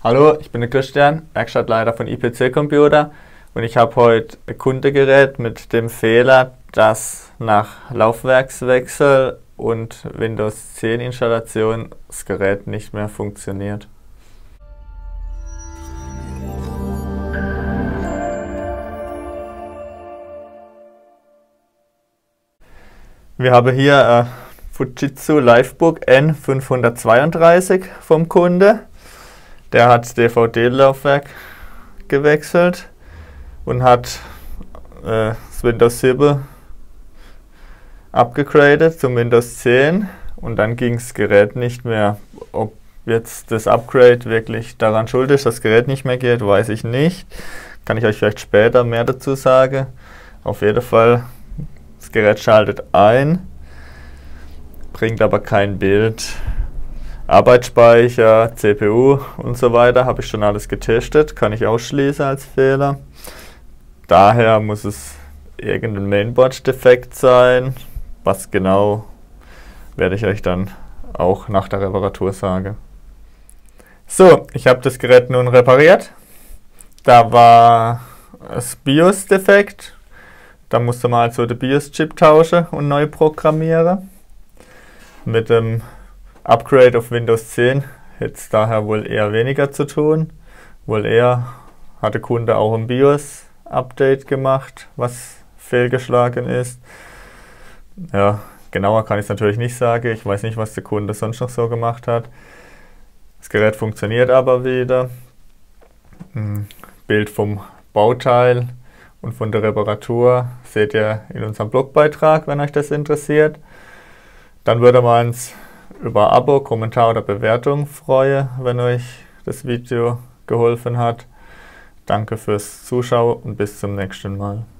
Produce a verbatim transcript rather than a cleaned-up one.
Hallo, ich bin der Christian, Werkstattleiter von I P C Computer und ich habe heute ein Kundengerät mit dem Fehler, dass nach Laufwerkswechsel und Windows zehn Installation das Gerät nicht mehr funktioniert. Wir haben hier ein Fujitsu Livebook N fünfhundertzweiunddreißig vom Kunde. Der hat das D V D-Laufwerk gewechselt und hat äh, das Windows sieben abgegradet zum Windows zehn und dann ging das Gerät nicht mehr. Ob jetzt das Upgrade wirklich daran schuld ist, dass das Gerät nicht mehr geht, weiß ich nicht. Kann ich euch vielleicht später mehr dazu sagen. Auf jeden Fall, das Gerät schaltet ein, bringt aber kein Bild. Arbeitsspeicher, C P U und so weiter habe ich schon alles getestet, kann ich ausschließen als Fehler. Daher muss es irgendein Mainboard-Defekt sein. Was genau, werde ich euch dann auch nach der Reparatur sagen. So, ich habe das Gerät nun repariert. Da war das BIOS-Defekt. Da musste man also den BIOS-Chip tauschen und neu programmieren. Mit dem Upgrade auf Windows zehn hätte es daher wohl eher weniger zu tun. Wohl eher hat der Kunde auch ein BIOS-Update gemacht, was fehlgeschlagen ist. Ja, genauer kann ich es natürlich nicht sagen. Ich weiß nicht, was der Kunde sonst noch so gemacht hat. Das Gerät funktioniert aber wieder. Bild vom Bauteil und von der Reparatur seht ihr in unserem Blogbeitrag, wenn euch das interessiert. Dann würde man uns über Abo, Kommentar oder Bewertung freue, wenn euch das Video geholfen hat. Danke fürs Zuschauen und bis zum nächsten Mal.